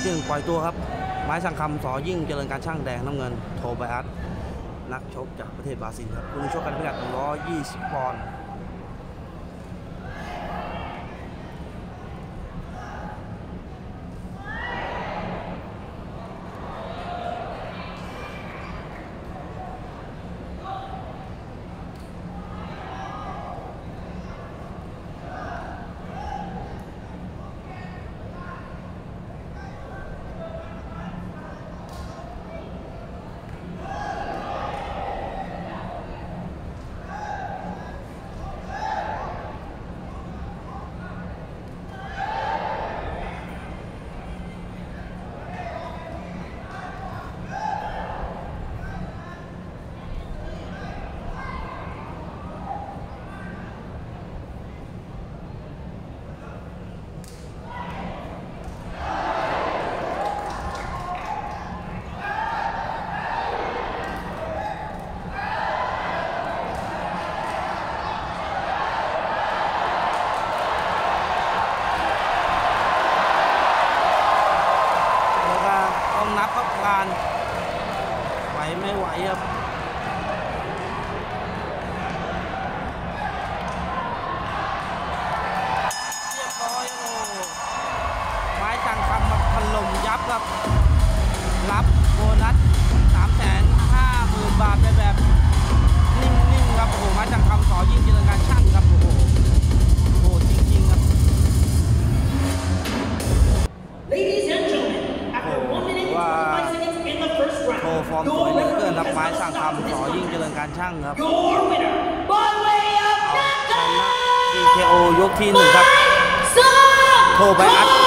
ที่1ปล่อยตัวครับไม้สังคำสอยิ่งเจริญการช่างแดงน้ำเงินโทไบอัสนักชกจากประเทศบราซิลครับคุณชกกันพิกัด120 ปอนด์นับครับการไหวไม่ไหวครับเรียบร้อยโอ้ไม้จังคำมาถล่มยับครับรับโบนัส 350,000 บาทไปแบบนิ่งๆครับโอ้โหไม้จังคำสอยิ่งเจริญการช่างครับโอ้โหโหจริงๆครับโชว์ฟอร์มสวยเหลือเกินครับไม้สั่งคำสอยิ่งเจริญการช่างครับชนะ TKO ยกที่ 1ครับโทไบอัส